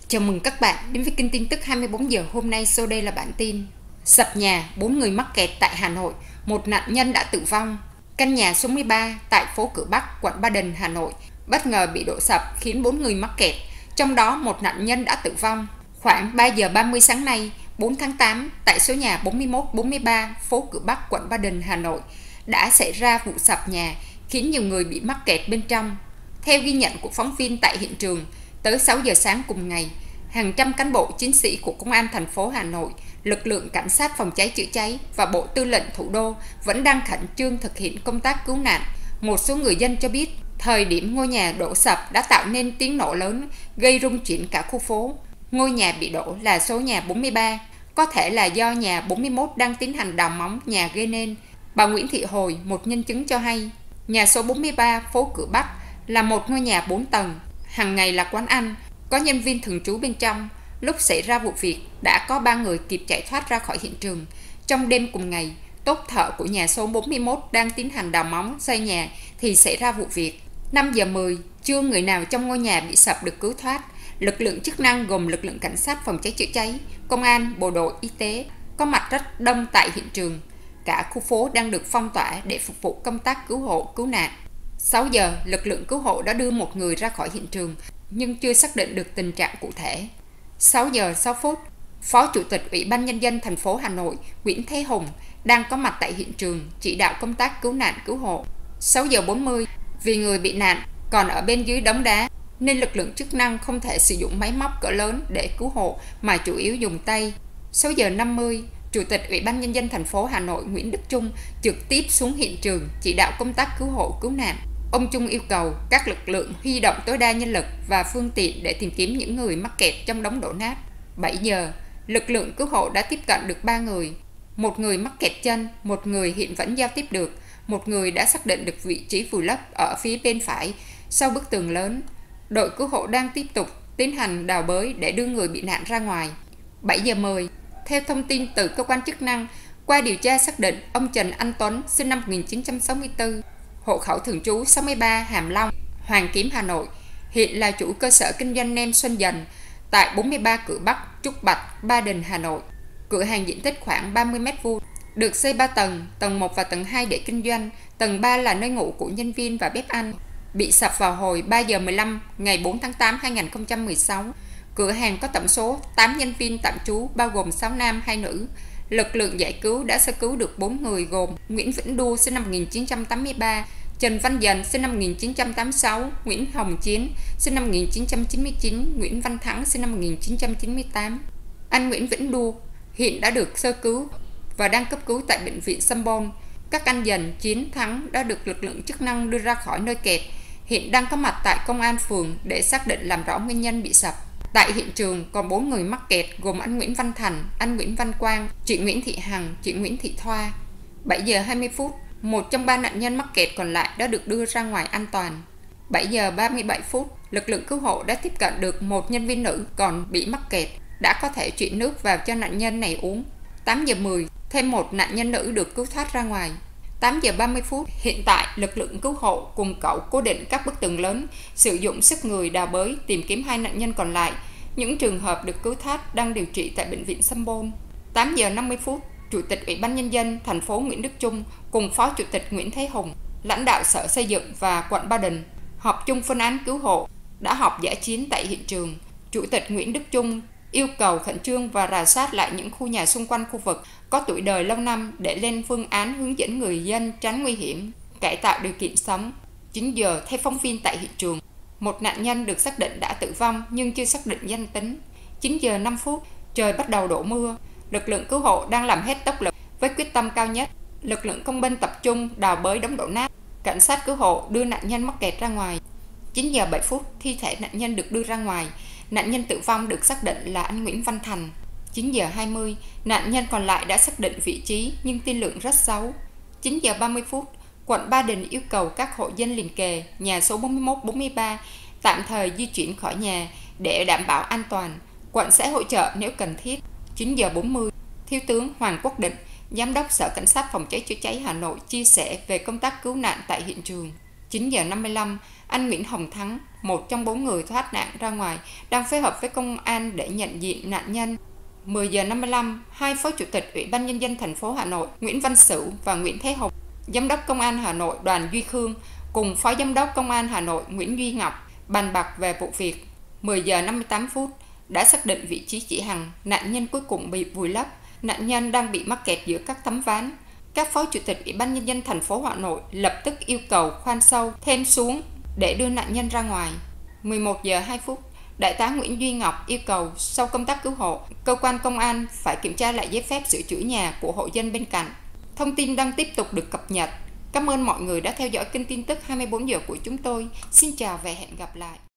Chào mừng các bạn đến với kênh tin tức 24 giờ hôm nay. Sau đây là bản tin. Sập nhà, 4 người mắc kẹt tại Hà Nội, một nạn nhân đã tử vong. Căn nhà số 13 tại phố Cửa Bắc, quận Ba Đình, Hà Nội bất ngờ bị đổ sập khiến 4 người mắc kẹt, trong đó một nạn nhân đã tử vong. Khoảng 3 giờ 30 sáng nay, 4 tháng 8, tại số nhà 41-43 phố Cửa Bắc, quận Ba Đình, Hà Nội đã xảy ra vụ sập nhà khiến nhiều người bị mắc kẹt bên trong. Theo ghi nhận của phóng viên tại hiện trường, tới 6 giờ sáng cùng ngày, hàng trăm cán bộ chiến sĩ của Công an thành phố Hà Nội, lực lượng cảnh sát phòng cháy chữa cháy và Bộ Tư lệnh Thủ đô vẫn đang khẩn trương thực hiện công tác cứu nạn. Một số người dân cho biết, thời điểm ngôi nhà đổ sập đã tạo nên tiếng nổ lớn, gây rung chuyển cả khu phố. Ngôi nhà bị đổ là số nhà 43, có thể là do nhà 41 đang tiến hành đào móng nhà gây nên. Bà Nguyễn Thị Hồi, một nhân chứng cho hay, nhà số 43 phố Cửa Bắc là một ngôi nhà 4 tầng, hàng ngày là quán ăn, có nhân viên thường trú bên trong. Lúc xảy ra vụ việc, đã có 3 người kịp chạy thoát ra khỏi hiện trường. Trong đêm cùng ngày, tốt thợ của nhà số 41 đang tiến hành đào móng xây nhà thì xảy ra vụ việc. 5 giờ 10, chưa người nào trong ngôi nhà bị sập được cứu thoát. Lực lượng chức năng gồm lực lượng cảnh sát phòng cháy chữa cháy, công an, bộ đội y tế có mặt rất đông tại hiện trường. Cả khu phố đang được phong tỏa để phục vụ công tác cứu hộ, cứu nạn. 6 giờ, lực lượng cứu hộ đã đưa một người ra khỏi hiện trường, nhưng chưa xác định được tình trạng cụ thể. 6 giờ 6 phút, Phó Chủ tịch Ủy ban Nhân dân thành phố Hà Nội Nguyễn Thế Hùng đang có mặt tại hiện trường chỉ đạo công tác cứu nạn cứu hộ. 6 giờ 40, vì người bị nạn còn ở bên dưới đống đá nên lực lượng chức năng không thể sử dụng máy móc cỡ lớn để cứu hộ mà chủ yếu dùng tay. 6 giờ 50, Chủ tịch Ủy ban Nhân dân thành phố Hà Nội Nguyễn Đức Chung trực tiếp xuống hiện trường chỉ đạo công tác cứu hộ cứu nạn. Ông Chung yêu cầu các lực lượng huy động tối đa nhân lực và phương tiện để tìm kiếm những người mắc kẹt trong đống đổ nát. 7 giờ, lực lượng cứu hộ đã tiếp cận được 3 người. Một người mắc kẹt chân, một người hiện vẫn giao tiếp được, một người đã xác định được vị trí vùi lấp ở phía bên phải sau bức tường lớn. Đội cứu hộ đang tiếp tục tiến hành đào bới để đưa người bị nạn ra ngoài. 7 giờ 10, theo thông tin từ cơ quan chức năng, qua điều tra xác định ông Trần Anh Tuấn sinh năm 1964, hộ khẩu thường trú 63 Hàm Long, Hoàng Kiếm, Hà Nội, hiện là chủ cơ sở kinh doanh nem Xuân Dần tại 43 Cửa Bắc, Trúc Bạch, Ba Đình, Hà Nội. Cửa hàng diện tích khoảng 30 m2, được xây 3 tầng, tầng 1 và tầng 2 để kinh doanh, tầng 3 là nơi ngủ của nhân viên và bếp ăn. Bị sập vào hồi 3 giờ 15 ngày 4 tháng 8 2016. Cửa hàng có tổng số 8 nhân viên tạm trú bao gồm 6 nam 2 nữ. Lực lượng giải cứu đã sơ cứu được 4 người gồm Nguyễn Vĩnh Đua sinh năm 1983, Trần Văn Dần sinh năm 1986, Nguyễn Hồng Chiến sinh năm 1999, Nguyễn Văn Thắng sinh năm 1998. Anh Nguyễn Vĩnh Đua hiện đã được sơ cứu và đang cấp cứu tại bệnh viện Sanh Pôn. Các anh Dần, Chiến, Thắng đã được lực lượng chức năng đưa ra khỏi nơi kẹt, hiện đang có mặt tại công an phường để xác định làm rõ nguyên nhân bị sập. Tại hiện trường còn 4 người mắc kẹt gồm anh Nguyễn Văn Thành, anh Nguyễn Văn Quang, chị Nguyễn Thị Hằng, chị Nguyễn Thị Thoa. 7 giờ 20 phút, một trong 3 nạn nhân mắc kẹt còn lại đã được đưa ra ngoài an toàn. 7 giờ 37 phút, lực lượng cứu hộ đã tiếp cận được một nhân viên nữ còn bị mắc kẹt, đã có thể chuyển nước vào cho nạn nhân này uống. 8 giờ 10, thêm một nạn nhân nữ được cứu thoát ra ngoài. 8 giờ 30 phút, hiện tại lực lượng cứu hộ cùng cẩu cố định các bức tường lớn, sử dụng sức người đào bới tìm kiếm 2 nạn nhân còn lại. Những trường hợp được cứu thoát đang điều trị tại bệnh viện Sanh Pôn. 8 giờ 50 phút, Chủ tịch Ủy ban Nhân dân thành phố Nguyễn Đức Chung cùng Phó Chủ tịch Nguyễn Thế Hùng, lãnh đạo Sở Xây dựng và quận Ba Đình họp chung phương án cứu hộ, đã họp dã chiến tại hiện trường. Chủ tịch Nguyễn Đức Chung yêu cầu khẩn trương và rà soát lại những khu nhà xung quanh khu vực có tuổi đời lâu năm để lên phương án hướng dẫn người dân tránh nguy hiểm, cải tạo điều kiện sống. 9 giờ, theo phóng viên tại hiện trường, một nạn nhân được xác định đã tử vong nhưng chưa xác định danh tính. 9 giờ 5 phút, trời bắt đầu đổ mưa. Lực lượng cứu hộ đang làm hết tốc lực với quyết tâm cao nhất. Lực lượng công binh tập trung đào bới đống đổ nát. Cảnh sát cứu hộ đưa nạn nhân mắc kẹt ra ngoài. 9 giờ 7 phút, thi thể nạn nhân được đưa ra ngoài. Nạn nhân tử vong được xác định là anh Nguyễn Văn Thành. 9 giờ 20, nạn nhân còn lại đã xác định vị trí nhưng tiên lượng rất xấu. 9 giờ 30 phút, quận Ba Đình yêu cầu các hộ dân liền kề nhà số 41-43 tạm thời di chuyển khỏi nhà để đảm bảo an toàn. Quận sẽ hỗ trợ nếu cần thiết. 9 giờ 40, Thiếu tướng Hoàng Quốc Định, Giám đốc Sở Cảnh sát Phòng cháy chữa cháy Hà Nội chia sẻ về công tác cứu nạn tại hiện trường. 9 giờ 55, anh Nguyễn Hồng Thắng, một trong 4 người thoát nạn ra ngoài, đang phối hợp với công an để nhận diện nạn nhân. 10 giờ 55, hai Phó Chủ tịch Ủy ban Nhân dân thành phố Hà Nội Nguyễn Văn Sửu và Nguyễn Thế Hùng, Giám đốc Công an Hà Nội Đoàn Duy Khương cùng Phó Giám đốc Công an Hà Nội Nguyễn Duy Ngọc bàn bạc về vụ việc. 10 giờ 58 phút, đã xác định vị trí chị Hằng, nạn nhân cuối cùng bị vùi lấp. Nạn nhân đang bị mắc kẹt giữa các tấm ván. Các Phó Chủ tịch Ủy ban Nhân dân thành phố Hà Nội lập tức yêu cầu khoan sâu thêm xuống để đưa nạn nhân ra ngoài. 11 giờ 2 phút, Đại tá Nguyễn Duy Ngọc yêu cầu sau công tác cứu hộ, cơ quan công an phải kiểm tra lại giấy phép sửa chữa nhà của hộ dân bên cạnh. Thông tin đang tiếp tục được cập nhật. Cảm ơn mọi người đã theo dõi kênh tin tức 24 giờ của chúng tôi. Xin chào và hẹn gặp lại.